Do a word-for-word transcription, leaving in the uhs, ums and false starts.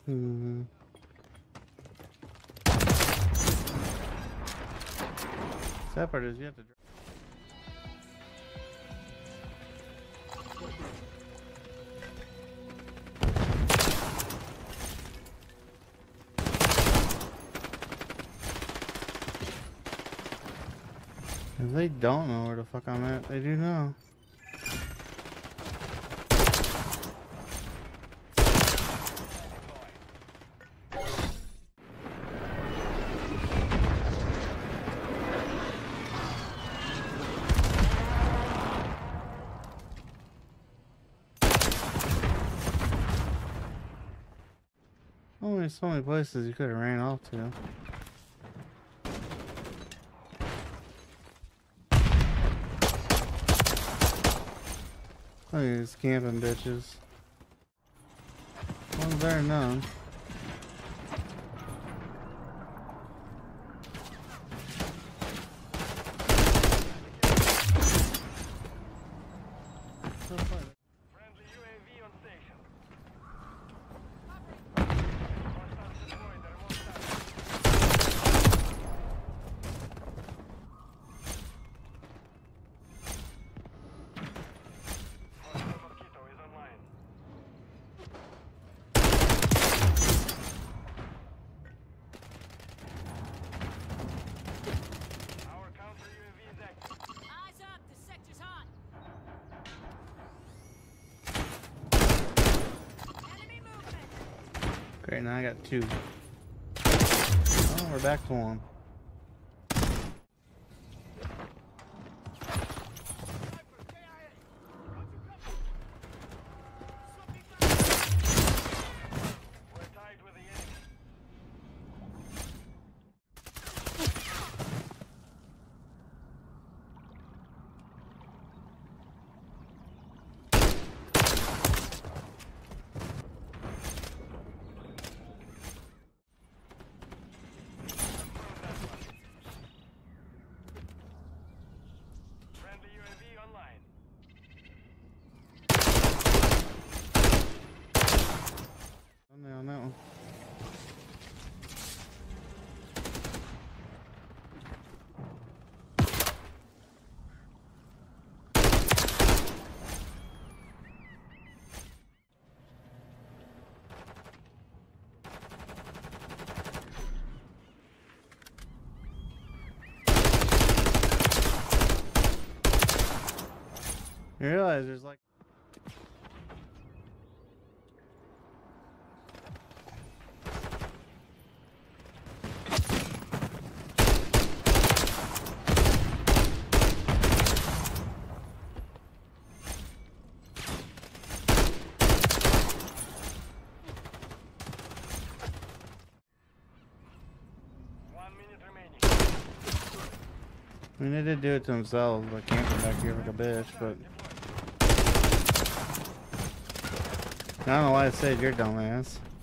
Hmm. Sad part is you have to. If they don't know where the fuck I'm at, they do know. Only so many places you could have ran off to. Look at these camping bitches. One's there none. Friendly U A V on station. Great, now I got two. Oh, we're back to one. On that one. You realize there's like I mean, they did do it to themselves by camping back here like a bitch, but I don't know why I saved your dumb ass.